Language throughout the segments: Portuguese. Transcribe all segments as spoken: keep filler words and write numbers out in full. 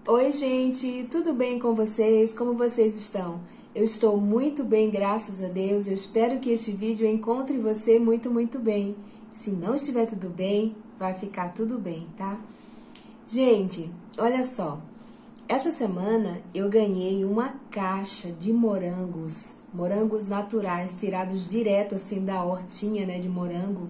Oi, gente, tudo bem com vocês? Como vocês estão? Eu estou muito bem, graças a Deus. Eu espero que este vídeo encontre você muito, muito bem. Se não estiver tudo bem, vai ficar tudo bem, tá? Gente, olha só. Essa semana eu ganhei uma caixa de morangos, morangos naturais, tirados direto assim da hortinha, né, de morango.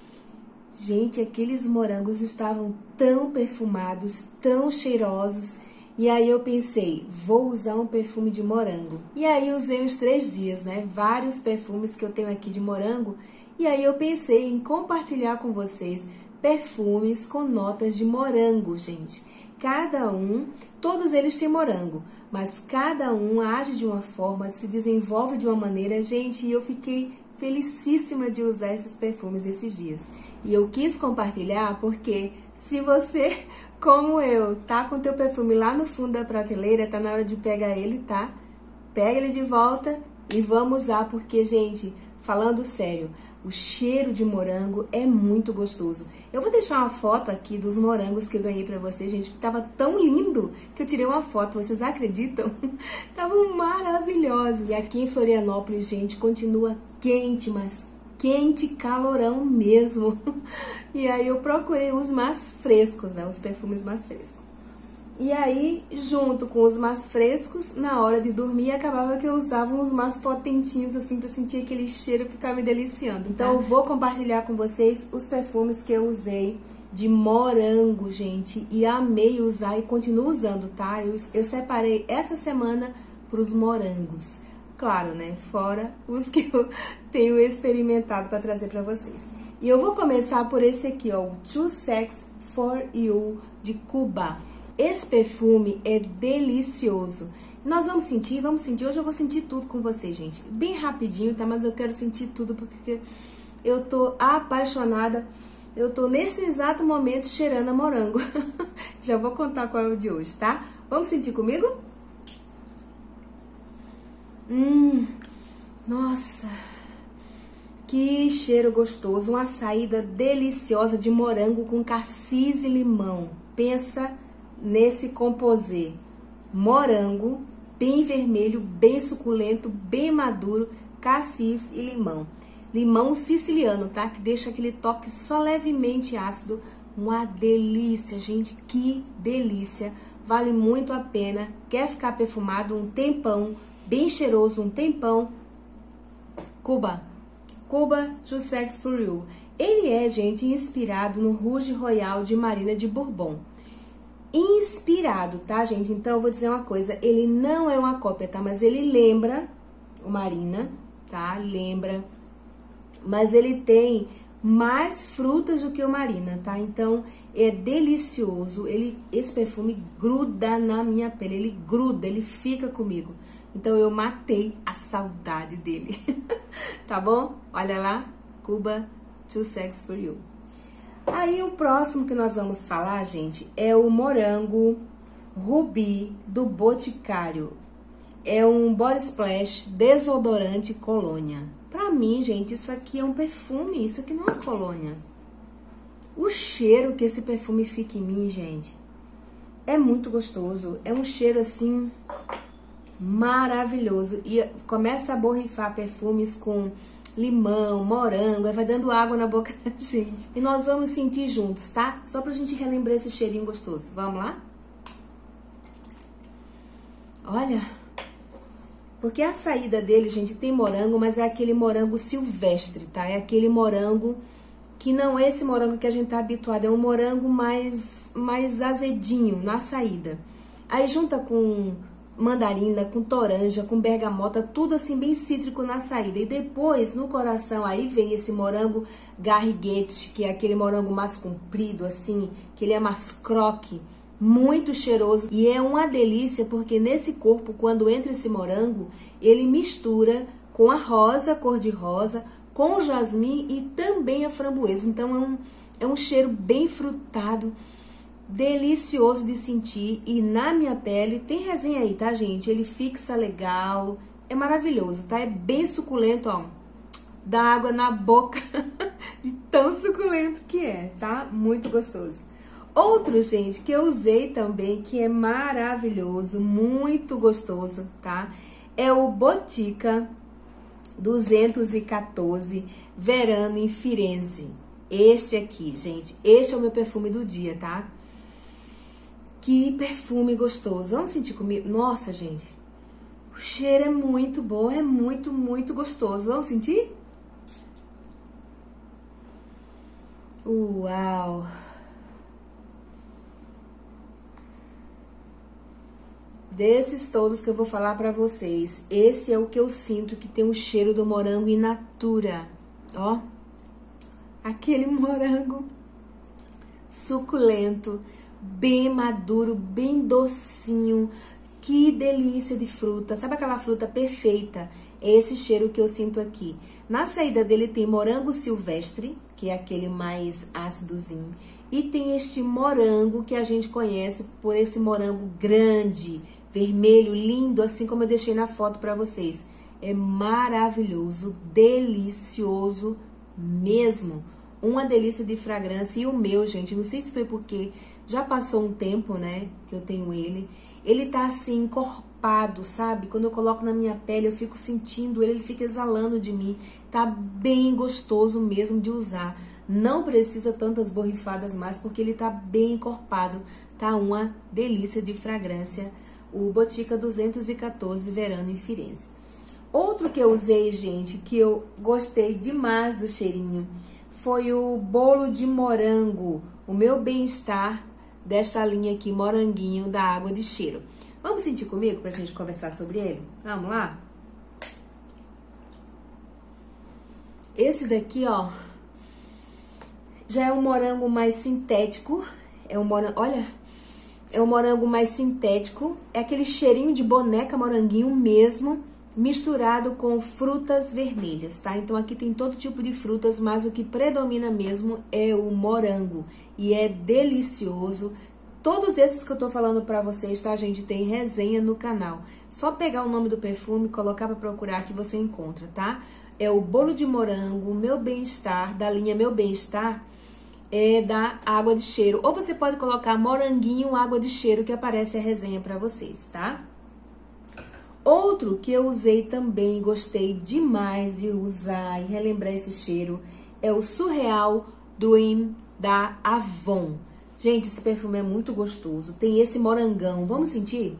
Gente, aqueles morangos estavam tão perfumados, tão cheirosos. E aí eu pensei, vou usar um perfume de morango. E aí usei uns três dias, né? Vários perfumes que eu tenho aqui de morango. E aí eu pensei em compartilhar com vocês perfumes com notas de morango, gente. Cada um, todos eles têm morango, mas cada um age de uma forma, se desenvolve de uma maneira, gente, e eu fiquei felicíssima de usar esses perfumes esses dias. E eu quis compartilhar porque se você, como eu, tá com teu perfume lá no fundo da prateleira, tá na hora de pegar ele, tá? Pega ele de volta e vamos usar, porque, gente, falando sério, o cheiro de morango é muito gostoso. Eu vou deixar uma foto aqui dos morangos que eu ganhei pra vocês, gente, porque tava tão lindo que eu tirei uma foto, vocês acreditam? Estavam maravilhosos. E aqui em Florianópolis, gente, continua quente, mas quente, calorão mesmo. E aí eu procurei os mais frescos, né, os perfumes mais frescos. E aí, junto com os mais frescos, na hora de dormir, acabava que eu usava uns mais potentinhos, assim, pra sentir aquele cheiro e ficar me deliciando. Então, eu vou compartilhar com vocês os perfumes que eu usei de morango, gente. E amei usar e continuo usando, tá? Eu, eu separei essa semana pros morangos. Claro, né? Fora os que eu tenho experimentado pra trazer pra vocês. E eu vou começar por esse aqui, ó, o Too Sexy for You, de Cuba. Esse perfume é delicioso. Nós vamos sentir, vamos sentir. Hoje eu vou sentir tudo com vocês, gente. Bem rapidinho, tá? Mas eu quero sentir tudo porque eu tô apaixonada. Eu tô nesse exato momento cheirando a morango. Já vou contar qual é o de hoje, tá? Vamos sentir comigo? Hum, nossa, que cheiro gostoso. Uma saída deliciosa de morango com cassis e limão. Pensa nesse composê, morango, bem vermelho, bem suculento, bem maduro, cassis e limão. Limão siciliano, tá? Que deixa aquele toque só levemente ácido. Uma delícia, gente, que delícia. Vale muito a pena. Quer ficar perfumado um tempão, bem cheiroso um tempão? Cuba. Cuba Too Sexy for You. Ele é, gente, inspirado no Rouge Royal de Marina de Bourbon. Inspirado, tá, gente? Então, eu vou dizer uma coisa, ele não é uma cópia, tá? Mas ele lembra o Marina, tá? Lembra, mas ele tem mais frutas do que o Marina, tá? Então, é delicioso, ele, esse perfume gruda na minha pele, ele gruda, ele fica comigo. Então, eu matei a saudade dele, tá bom? Olha lá, Cuba Too Sexy for You. Aí, o próximo que nós vamos falar, gente, é o Morango Rubi do Boticário. É um body splash desodorante colônia. Pra mim, gente, isso aqui é um perfume, isso aqui não é colônia. O cheiro que esse perfume fica em mim, gente, é muito gostoso. É um cheiro, assim, maravilhoso. E começa a borrifar perfumes com limão, morango, aí vai dando água na boca da gente. E nós vamos sentir juntos, tá? Só pra gente relembrar esse cheirinho gostoso. Vamos lá? Olha, porque a saída dele, gente, tem morango, mas é aquele morango silvestre, tá? É aquele morango que não é esse morango que a gente tá habituado, é um morango mais, mais azedinho na saída. Aí junta com mandarina, com toranja, com bergamota, tudo assim bem cítrico na saída. E depois, no coração, aí vem esse morango garriguete, que é aquele morango mais comprido, assim, que ele é mais croque, muito cheiroso. E é uma delícia, porque nesse corpo, quando entra esse morango, ele mistura com a rosa, cor de rosa, com o jasmim e também a framboesa. Então, é um, é um cheiro bem frutado, delicioso de sentir, e na minha pele, tem resenha aí, tá, gente? Ele fixa legal, é maravilhoso, tá? É bem suculento, ó, dá água na boca de tão suculento que é, tá? Muito gostoso. Outro, gente, que eu usei também, que é maravilhoso, muito gostoso, tá? É o Botica duzentos e quatorze Verano em Firenze. Este aqui, gente, este é o meu perfume do dia, tá? Que perfume gostoso. Vamos sentir comigo? Nossa, gente, o cheiro é muito bom, é muito, muito gostoso. Vamos sentir? Uau! Desses todos que eu vou falar pra vocês, esse é o que eu sinto que tem o cheiro do morango in natura. Ó, aquele morango suculento, bem maduro, bem docinho. Que delícia de fruta. Sabe aquela fruta perfeita? É esse cheiro que eu sinto aqui. Na saída dele tem morango silvestre, que é aquele mais ácidozinho. E tem este morango que a gente conhece por esse morango grande, vermelho, lindo, assim como eu deixei na foto para vocês. É maravilhoso, delicioso mesmo. Uma delícia de fragrância. E o meu, gente, não sei se foi porque já passou um tempo, né, que eu tenho ele. Ele tá assim, encorpado, sabe? Quando eu coloco na minha pele, eu fico sentindo ele, ele fica exalando de mim. Tá bem gostoso mesmo de usar. Não precisa tantas borrifadas mais, porque ele tá bem encorpado. Tá uma delícia de fragrância. O Botica duzentos e quatorze Verano em Firenze. Outro que eu usei, gente, que eu gostei demais do cheirinho, foi o bolo de morango. O meu bem-estar desta linha aqui, moranguinho da Água de Cheiro. Vamos sentir comigo pra gente conversar sobre ele? Vamos lá? Esse daqui, ó, já é um morango mais sintético. É um morango, olha, é um morango mais sintético. É aquele cheirinho de boneca moranguinho mesmo, misturado com frutas vermelhas, tá? Então aqui tem todo tipo de frutas, mas o que predomina mesmo é o morango. E é delicioso. Todos esses que eu tô falando pra vocês, tá, gente? Tem resenha no canal. Só pegar o nome do perfume, colocar pra procurar que você encontra, tá? É o bolo de morango, Meu Bem-Estar, da linha Meu Bem-Estar, é da Água de Cheiro. Ou você pode colocar moranguinho, água de cheiro, que aparece a resenha pra vocês, tá? Outro que eu usei também, gostei demais de usar e relembrar esse cheiro, é o Surreal Dream da Avon. Gente, esse perfume é muito gostoso. Tem esse morangão. Vamos sentir?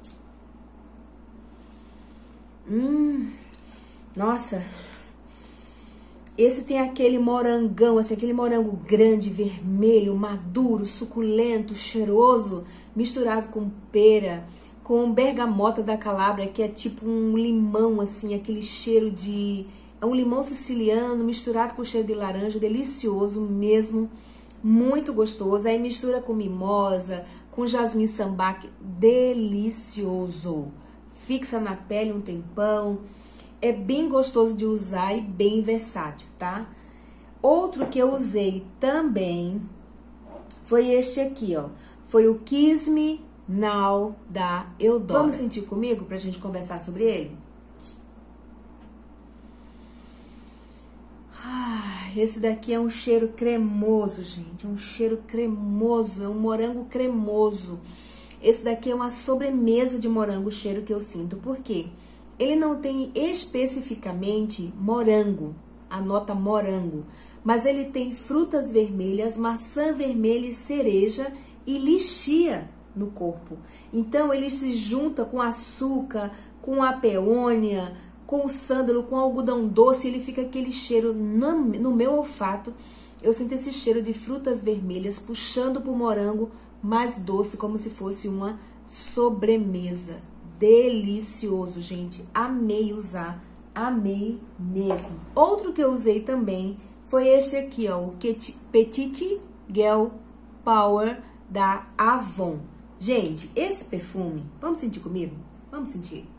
Hum, nossa. Esse tem aquele morangão, assim, aquele morango grande, vermelho, maduro, suculento, cheiroso, misturado com pera, com bergamota da Calábria, que é tipo um limão, assim, aquele cheiro de... É um limão siciliano misturado com cheiro de laranja, delicioso mesmo, muito gostoso. Aí mistura com mimosa, com jasmim sambac, delicioso. Fixa na pele um tempão, é bem gostoso de usar e bem versátil, tá? Outro que eu usei também foi este aqui, ó. Foi o Kiss Me Now da Eudora. Vamos sentir comigo pra gente conversar sobre ele? Ah, esse daqui é um cheiro cremoso, gente. É um cheiro cremoso, é um morango cremoso. Esse daqui é uma sobremesa de morango, o cheiro que eu sinto. Por quê? Ele não tem especificamente morango, a nota morango, mas ele tem frutas vermelhas, maçã vermelha e cereja e lichia no corpo. Então ele se junta com açúcar, com a peônia, com o sândalo, com algodão doce, ele fica aquele cheiro no, no meu olfato. Eu sinto esse cheiro de frutas vermelhas puxando pro morango mais doce, como se fosse uma sobremesa. Delicioso, gente. Amei usar, amei mesmo. Outro que eu usei também foi este aqui, ó, o Petite Girl Power da Avon. Gente, esse perfume, vamos sentir comigo? Vamos sentir.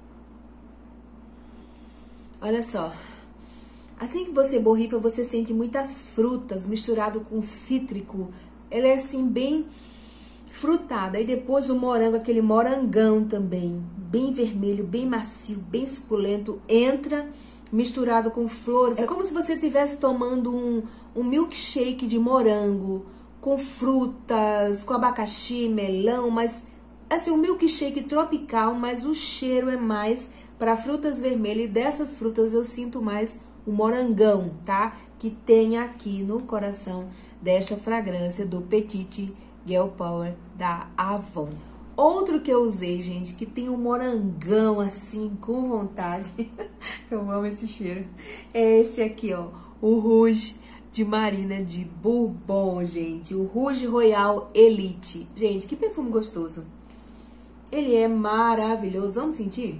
Olha só. Assim que você borrifa, você sente muitas frutas misturado com cítrico. Ela é assim bem frutada. E depois o morango, aquele morangão também, bem vermelho, bem macio, bem suculento, entra misturado com flores. É como se você estivesse tomando um, um milkshake de morango, com frutas, com abacaxi, melão, mas assim, um milkshake tropical, mas o cheiro é mais para frutas vermelhas, e dessas frutas eu sinto mais o morangão, tá? Que tem aqui no coração desta fragrância do Petite Girl Power da Avon. Outro que eu usei, gente, que tem um morangão assim, com vontade, eu amo esse cheiro, é este aqui, ó, o Rouge de Marina de Bourbon, gente, o Rouge Royal Elite. Gente, que perfume gostoso. Ele é maravilhoso, vamos sentir?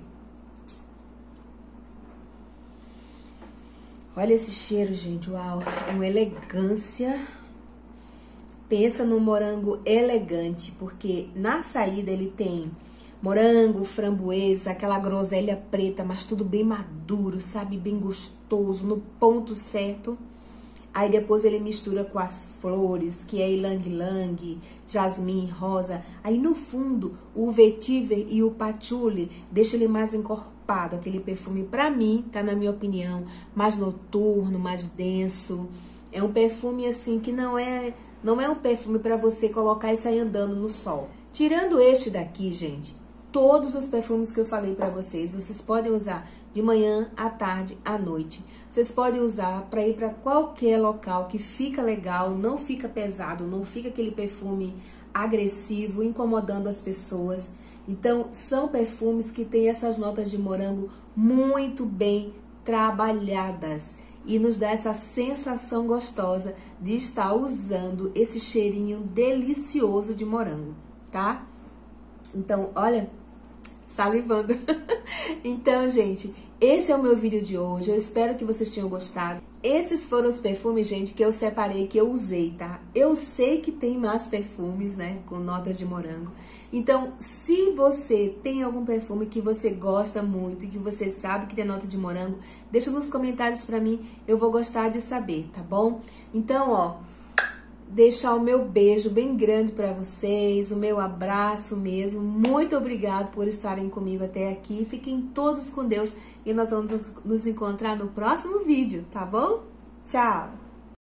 Olha esse cheiro, gente, uau, é uma elegância. Pensa no morango elegante, porque na saída ele tem morango, framboesa, aquela groselha preta, mas tudo bem maduro, sabe? Bem gostoso, no ponto certo. Aí depois ele mistura com as flores, que é ylang-ylang, jasmim, rosa. Aí no fundo, o vetiver e o patchouli deixa ele mais encorpado. Aquele perfume, pra mim, tá na minha opinião, mais noturno, mais denso. É um perfume assim que não é, não é um perfume pra você colocar e sair andando no sol. Tirando este daqui, gente, todos os perfumes que eu falei pra vocês, vocês podem usar de manhã, à tarde, à noite. Vocês podem usar para ir para qualquer local que fica legal, não fica pesado, não fica aquele perfume agressivo, incomodando as pessoas. Então, são perfumes que têm essas notas de morango muito bem trabalhadas e nos dá essa sensação gostosa de estar usando esse cheirinho delicioso de morango, tá? Então, olha, salivando. Então, gente, esse é o meu vídeo de hoje. Eu espero que vocês tenham gostado. Esses foram os perfumes, gente, que eu separei, que eu usei, tá? Eu sei que tem mais perfumes, né, com notas de morango. Então, se você tem algum perfume que você gosta muito e que você sabe que tem nota de morango, deixa nos comentários pra mim, eu vou gostar de saber, tá bom? Então, ó, deixar o meu beijo bem grande para vocês, o meu abraço mesmo. Muito obrigado por estarem comigo até aqui. Fiquem todos com Deus e nós vamos nos encontrar no próximo vídeo, tá bom? Tchau!